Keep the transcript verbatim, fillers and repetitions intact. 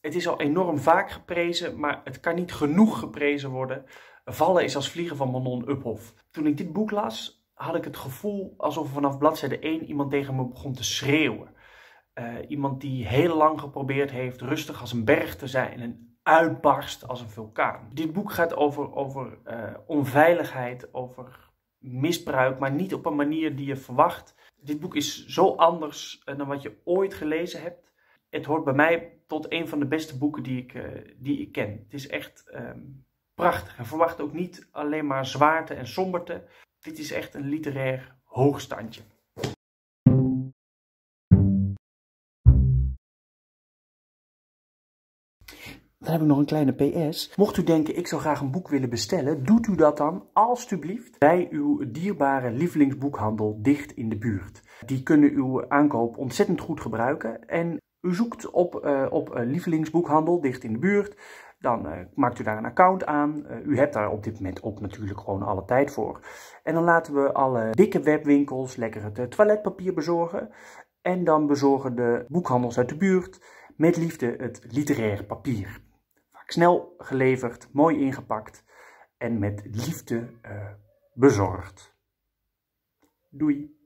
Het is al enorm vaak geprezen, maar het kan niet genoeg geprezen worden. Vallen is als vliegen van Manon Uphoff. Toen ik dit boek las, had ik het gevoel alsof vanaf bladzijde één iemand tegen me begon te schreeuwen. Uh, iemand die heel lang geprobeerd heeft rustig als een berg te zijn en uitbarst als een vulkaan. Dit boek gaat over, over uh, onveiligheid, over misbruik, maar niet op een manier die je verwacht. Dit boek is zo anders uh, dan wat je ooit gelezen hebt. Het hoort bij mij tot een van de beste boeken die ik, uh, die ik ken. Het is echt um, prachtig. En verwacht ook niet alleen maar zwaarte en somberte. Dit is echt een literair hoogstandje. Dan heb ik nog een kleine P S. Mocht u denken, ik zou graag een boek willen bestellen, doet u dat dan alstublieft bij uw dierbare lievelingsboekhandel dicht in de buurt. Die kunnen uw aankoop ontzettend goed gebruiken. En u zoekt op, uh, op uh, lievelingsboekhandel dicht in de buurt. Dan uh, maakt u daar een account aan. Uh, u hebt daar op dit moment ook natuurlijk gewoon alle tijd voor. En dan laten we alle dikke webwinkels lekker het uh, toiletpapier bezorgen. En dan bezorgen de boekhandels uit de buurt met liefde het literair papier. Vaak snel geleverd, mooi ingepakt en met liefde uh, bezorgd. Doei!